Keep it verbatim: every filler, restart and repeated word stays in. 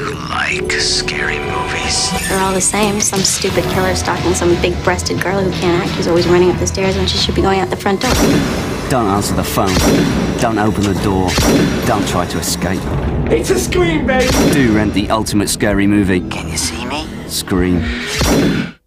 you like scary movies? They're all the same. Some stupid killer stalking some big-breasted girl who can't act, who's always running up the stairs when she should be going out the front door. Don't answer the phone. Don't open the door. Don't try to escape. It's a Scream, baby! Do rent the ultimate scary movie. Can you see me? Scream.